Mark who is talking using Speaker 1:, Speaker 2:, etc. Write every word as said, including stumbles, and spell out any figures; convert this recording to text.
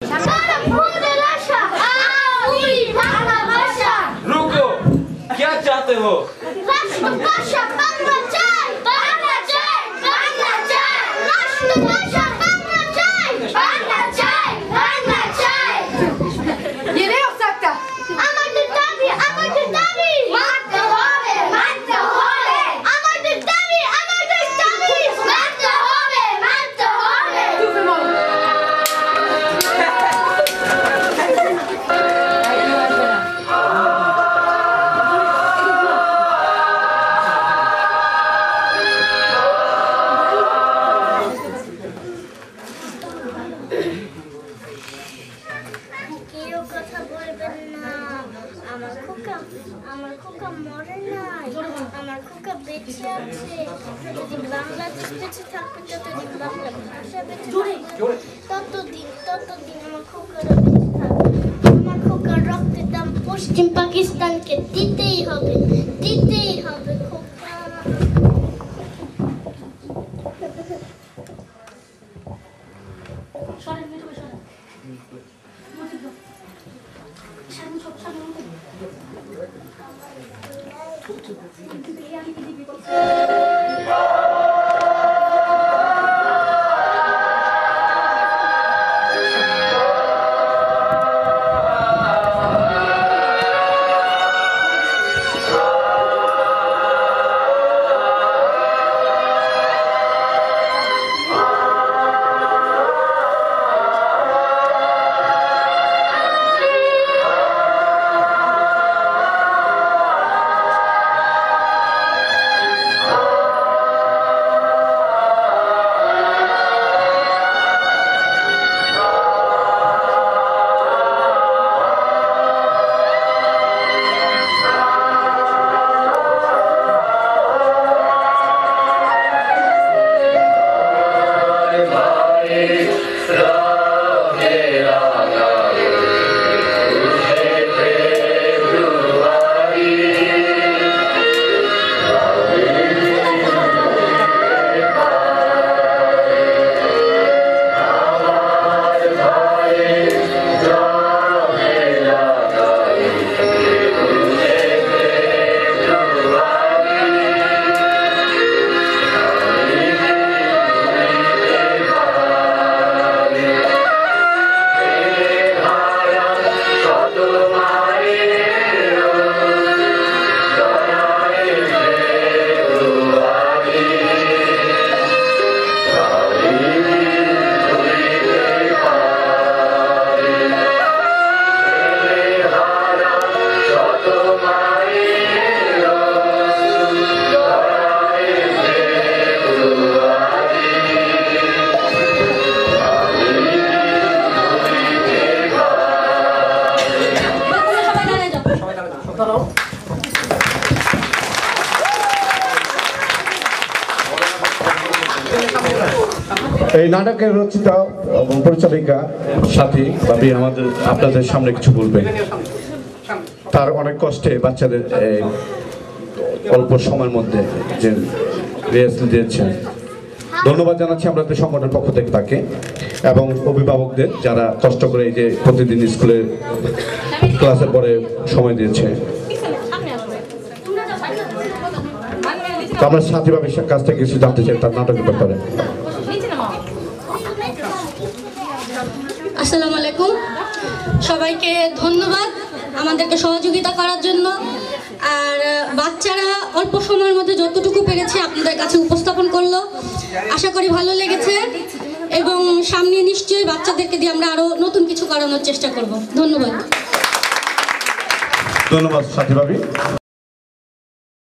Speaker 1: रुको, क्या चाहते हो?
Speaker 2: राष्ट्रभाषा बनना चाहिए, बनना चाहिए, बनना चाहिए। राष्ट्रभाषा बनना चाहिए, बनना चाहिए, बनना चाहिए।
Speaker 3: ये नहीं हो सकता।
Speaker 2: আমাদের দাবি, আমাদের দাবি মানতে হবে, মানতে হবে। আমাদের দাবি, আমাদের দাবি মানতে হবে, মানতে হবে।
Speaker 3: Tout le monde.
Speaker 2: কেউ কথা বলবেন না। আমার খোকা, আমার খোকা মরে নাই, আমার খোকা বেঁচে আছে। যতদিন বাংলাদেশ বেঁচে থাকবে, ততদিন বাংলা ভাষা বেঁচে থাকবে, ততদিন ততদিন আমার খোকারা বেঁচে থাকবে। আমার খোকার রক্তের দাম পশ্চিম পাকিস্তানকে দিতেই হবে, দিতেই হবে খোকা।
Speaker 4: এই নাটকের রচিতা এবং পরিচালিকা সাথী ভাবি আমাদের আপনাদের সামনে কিছু বলবেন। তার অনেক কষ্টে বাচ্চাদের অল্প সময়ের মধ্যে যে রিহার্সাল দিয়েছেন, ধন্যবাদ জানাচ্ছি আমাদের সংগঠনের পক্ষ থেকে তাকে এবং অভিভাবকদের যারা কষ্ট করে এই যে প্রতিদিন স্কুলে ক্লাসের পরে সময় দিয়েছে। আমরা সাথী ভাবির কাছ থেকে কিছু জানতে চাই তার নাটকের ব্যাপারে।
Speaker 5: আসসালামু আলাইকুম, সবাইকে ধন্যবাদ আমাদেরকে সহযোগিতা করার জন্য। আর বাচ্চারা অল্প সময়ের মধ্যে যতটুকু পেরেছে আপনাদের কাছে উপস্থাপন করলো, আশা করি ভালো লেগেছে এবং সামনে নিশ্চয়ই বাচ্চাদেরকে দিয়ে আমরা আরো নতুন কিছু করানোর চেষ্টা করব। ধন্যবাদ।
Speaker 4: ধন্যবাদ সাথী ভাবি।